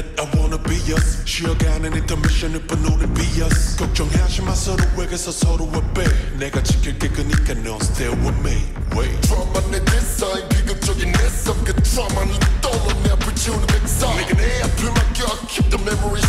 I wanna be us. 쉬어가는 인터미션을 번호는 be us. 걱정하지 마 서로에게서 서로와 빼. 내가 지킬게 그니까 넌 stay with me. Wait. 드라마 내 디자인 비극적인 내 삶 그 드라마는 떠올려 내 불치우는 백사 내가 내 앞을 맡겨 keep the memories